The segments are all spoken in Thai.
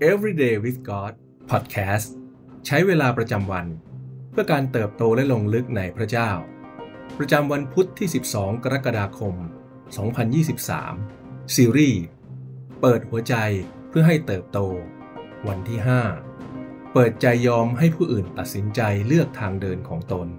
Everyday with God Podcast ใช้เวลาประจำวันเพื่อการเติบโตและลงลึกในพระเจ้าประจำวันพุธที่12กรกฎาคม2023ซีรีส์เปิดหัวใจเพื่อให้เติบโตวันที่5เปิดใจยอมให้ผู้อื่นตัดสินใจเลือกทางเดินของตน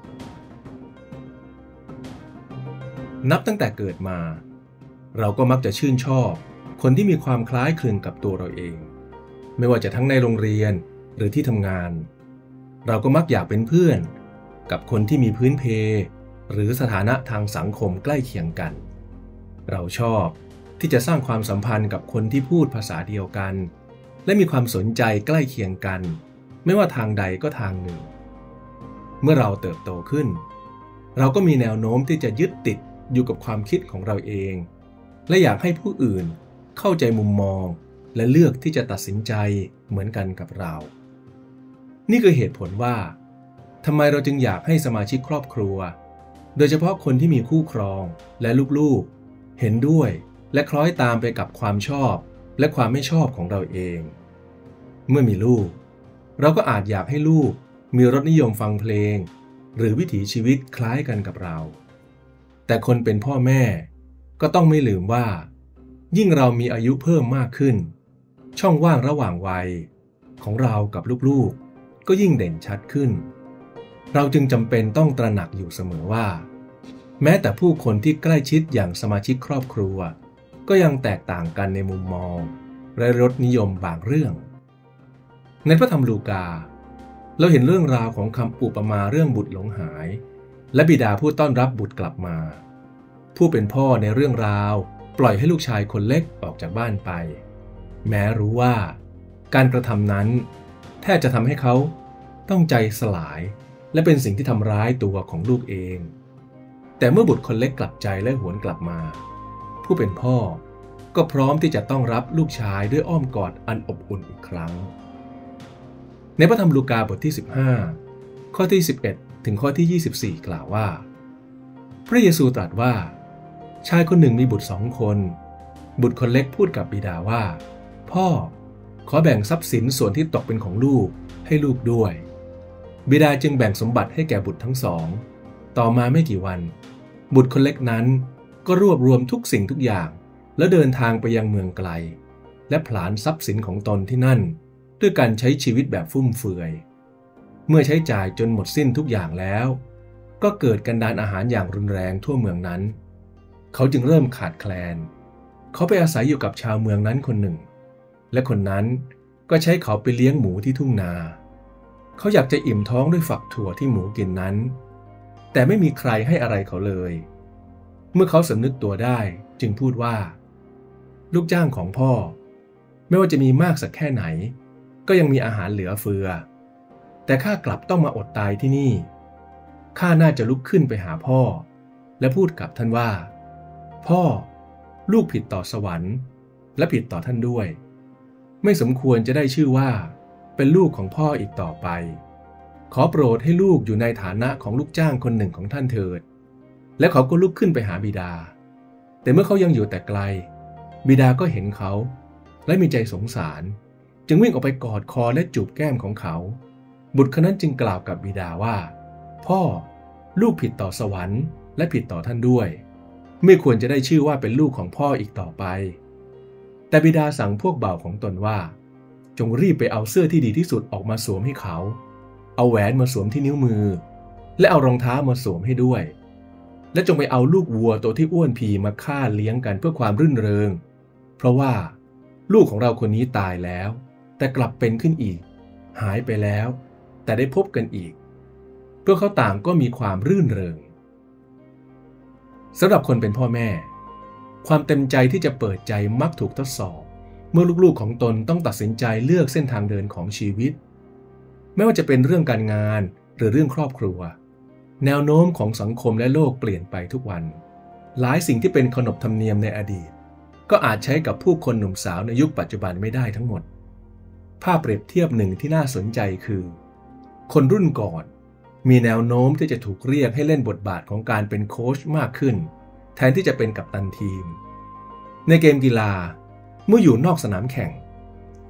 นับตั้งแต่เกิดมาเราก็มักจะชื่นชอบคนที่มีความคล้ายคลึงกับตัวเราเองไม่ว่าจะทั้งในโรงเรียนหรือที่ทำงานเราก็มักอยากเป็นเพื่อนกับคนที่มีพื้นเพหรือสถานะทางสังคมใกล้เคียงกันเราชอบที่จะสร้างความสัมพันธ์กับคนที่พูดภาษาเดียวกันและมีความสนใจใกล้เคียงกันไม่ว่าทางใดก็ทางหนึ่งเมื่อเราเติบโตขึ้นเราก็มีแนวโน้มที่จะยึดติดอยู่กับความคิดของเราเองและอยากให้ผู้อื่นเข้าใจมุมมองและเลือกที่จะตัดสินใจเหมือนกันกับเรานี่คือเหตุผลว่าทำไมเราจึงอยากให้สมาชิกครอบครัวโดยเฉพาะคนที่มีคู่ครองและลูกๆเห็นด้วยและคล้อยตามไปกับความชอบและความไม่ชอบของเราเองเมื่อมีลูกเราก็อาจอยากให้ลูกมีรสนิยมฟังเพลงหรือวิถีชีวิตคล้ายกันกับเราแต่คนเป็นพ่อแม่ก็ต้องไม่ลืมว่ายิ่งเรามีอายุเพิ่มมากขึ้นช่องว่างระหว่างวัยของเรากับลูกๆก็ยิ่งเด่นชัดขึ้นเราจึงจำเป็นต้องตระหนักอยู่เสมอว่าแม้แต่ผู้คนที่ใกล้ชิดอย่างสมาชิกครอบครัวก็ยังแตกต่างกันในมุมมองและรสนิยมบางเรื่องในพระธรรมลูกาเราเห็นเรื่องราวของคำอุปมาเรื่องบุตรหลงหายและบิดาผู้ต้อนรับบุตรกลับมาผู้เป็นพ่อในเรื่องราวปล่อยให้ลูกชายคนเล็กออกจากบ้านไปแม้รู้ว่าการกระทำนั้นแทบจะทำให้เขาต้องใจสลายและเป็นสิ่งที่ทำร้ายตัวของลูกเองแต่เมื่อบุตรคนเล็กกลับใจและหวนกลับมาผู้เป็นพ่อก็พร้อมที่จะต้อนรับลูกชายด้วยอ้อมกอดอันอบอุ่นอีกครั้งในพระธรรมลูกาบทที่15ข้อที่11ถึงข้อที่24กล่าวว่าพระเยซูตรัสว่าชายคนหนึ่งมีบุตร2 คนบุตรคนเล็กพูดกับบิดาว่าพ่อขอแบ่งทรัพย์สินส่วนที่ตกเป็นของลูกให้ลูกด้วยบิดาจึงแบ่งสมบัติให้แก่บุตรทั้งสองต่อมาไม่กี่วันบุตรคนเล็กนั้นก็รวบรวมทุกสิ่งทุกอย่างแล้วเดินทางไปยังเมืองไกลและผลาญทรัพย์สินของตนที่นั่นด้วยการใช้ชีวิตแบบฟุ่มเฟือยเมื่อใช้จ่ายจนหมดสิ้นทุกอย่างแล้วก็เกิดกันดารอาหารอย่างรุนแรงทั่วเมืองนั้นเขาจึงเริ่มขาดแคลนเขาไปอาศัยอยู่กับชาวเมืองนั้นคนหนึ่งและคนนั้นก็ใช้เขาไปเลี้ยงหมูที่ทุ่งนาเขาอยากจะอิ่มท้องด้วยฝักถั่วที่หมูกินนั้นแต่ไม่มีใครให้อะไรเขาเลยเมื่อเขาสำนึกตัวได้จึงพูดว่าลูกจ้างของพ่อไม่ว่าจะมีมากสักแค่ไหนก็ยังมีอาหารเหลือเฟือแต่ข้ากลับต้องมาอดตายที่นี่ข้าน่าจะลุกขึ้นไปหาพ่อและพูดกับท่านว่าพ่อลูกผิดต่อสวรรค์และผิดต่อท่านด้วยไม่สมควรจะได้ชื่อว่าเป็นลูกของพ่ออีกต่อไปขอโปรดให้ลูกอยู่ในฐานะของลูกจ้างคนหนึ่งของท่านเถิดและเขาก็ลุกขึ้นไปหาบิดาแต่เมื่อเขายังอยู่แต่ไกลบิดาก็เห็นเขาและมีใจสงสารจึงวิ่งออกไปกอดคอและจูบแก้มของเขาบุตรคนนั้นจึงกล่าวกับบิดาว่าพ่อลูกผิดต่อสวรรค์และผิดต่อท่านด้วยไม่ควรจะได้ชื่อว่าเป็นลูกของพ่ออีกต่อไปแต่บิดาสั่งพวกบ่าวของตนว่าจงรีบไปเอาเสื้อที่ดีที่สุดออกมาสวมให้เขาเอาแหวนมาสวมที่นิ้วมือและเอารองเท้ามาสวมให้ด้วยและจงไปเอาลูกวัวตัวที่อ้วนพีมาฆ่าเลี้ยงกันเพื่อความรื่นเริงเพราะว่าลูกของเราคนนี้ตายแล้วแต่กลับเป็นขึ้นอีกหายไปแล้วแต่ได้พบกันอีกพวกเขาต่างก็มีความรื่นเริงสำหรับคนเป็นพ่อแม่ความเต็มใจที่จะเปิดใจมักถูกทดสอบเมื่อลูกๆของตนต้องตัดสินใจเลือกเส้นทางเดินของชีวิตไม่ว่าจะเป็นเรื่องการงานหรือเรื่องครอบครัวแนวโน้มของสังคมและโลกเปลี่ยนไปทุกวันหลายสิ่งที่เป็นขนบธรรมเนียมในอดีตก็อาจใช้กับผู้คนหนุ่มสาวในยุคปัจจุบันไม่ได้ทั้งหมดภาพเปรียบเทียบหนึ่งที่น่าสนใจคือคนรุ่นก่อนมีแนวโน้มที่จะถูกเรียกให้เล่นบทบาทของการเป็นโค้ชมากขึ้นแทนที่จะเป็นกัปตันทีมในเกมกีฬาเมื่ออยู่นอกสนามแข่ง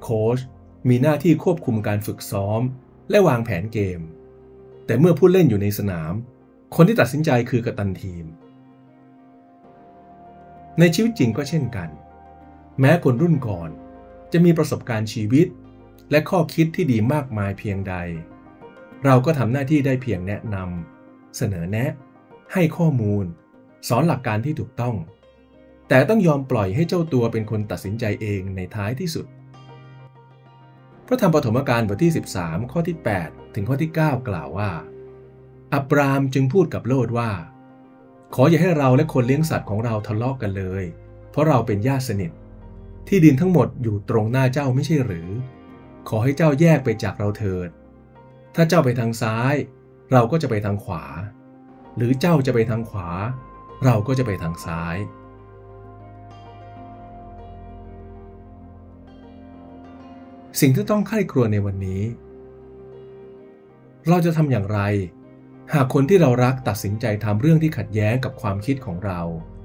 โค้ชมีหน้าที่ควบคุมการฝึกซ้อมและวางแผนเกมแต่เมื่อผู้เล่นอยู่ในสนามคนที่ตัดสินใจคือกัปตันทีมในชีวิตจริงก็เช่นกันแม้คนรุ่นก่อนจะมีประสบการณ์ชีวิตและข้อคิดที่ดีมากมายเพียงใดเราก็ทำหน้าที่ได้เพียงแนะนำเสนอแนะให้ข้อมูลสอนหลักการที่ถูกต้องแต่ต้องยอมปล่อยให้เจ้าตัวเป็นคนตัดสินใจเองในท้ายที่สุดพระธรรมปฐมกาลบทที่13ข้อที่8ถึงข้อที่9กล่าวว่าอับรามจึงพูดกับโลตว่าขออย่าให้เราและคนเลี้ยงสัตว์ของเราทะเลาะกันเลยเพราะเราเป็นญาติสนิทที่ดินทั้งหมดอยู่ตรงหน้าเจ้าไม่ใช่หรือขอให้เจ้าแยกไปจากเราเถิดถ้าเจ้าไปทางซ้ายเราก็จะไปทางขวาหรือเจ้าจะไปทางขวาเราก็จะไปทางซ้ายสิ่งที่ต้องใคร่ครวญในวันนี้เราจะทำอย่างไรหากคนที่เรารักตัดสินใจทำเรื่องที่ขัดแย้งกับความคิดของเรา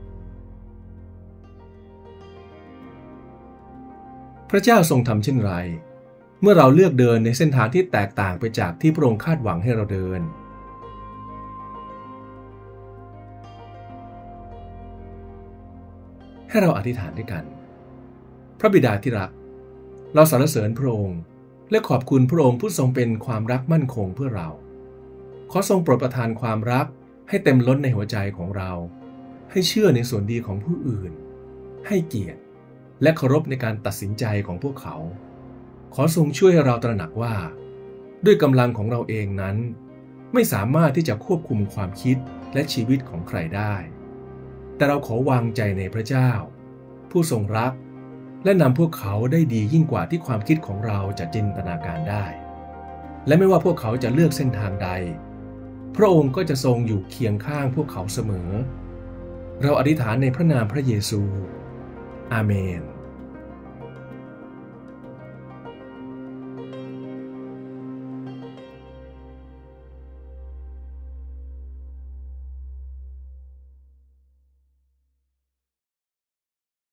พระเจ้าทรงทำเช่นไรเมื่อเราเลือกเดินในเส้นทางที่แตกต่างไปจากที่พระองค์คาดหวังให้เราเดินให้เราอธิษฐานด้วยกันพระบิดาที่รักเราสรรเสริญพระองค์และขอบคุณพระองค์ผู้ทรงเป็นความรักมั่นคงเพื่อเราขอทรงโปรดประทานความรักให้เต็มล้นในหัวใจของเราให้เชื่อในส่วนดีของผู้อื่นให้เกียรติและเคารพในการตัดสินใจของพวกเขาขอทรงช่วยให้เราตระหนักว่าด้วยกำลังของเราเองนั้นไม่สามารถที่จะควบคุมความคิดและชีวิตของใครได้แต่เราขอวางใจในพระเจ้าผู้ทรงรักและนำพวกเขาได้ดียิ่งกว่าที่ความคิดของเราจะจินตนาการได้และไม่ว่าพวกเขาจะเลือกเส้นทางใดพระองค์ก็จะทรงอยู่เคียงข้างพวกเขาเสมอเราอธิษฐานในพระนามพระเยซูอาเมน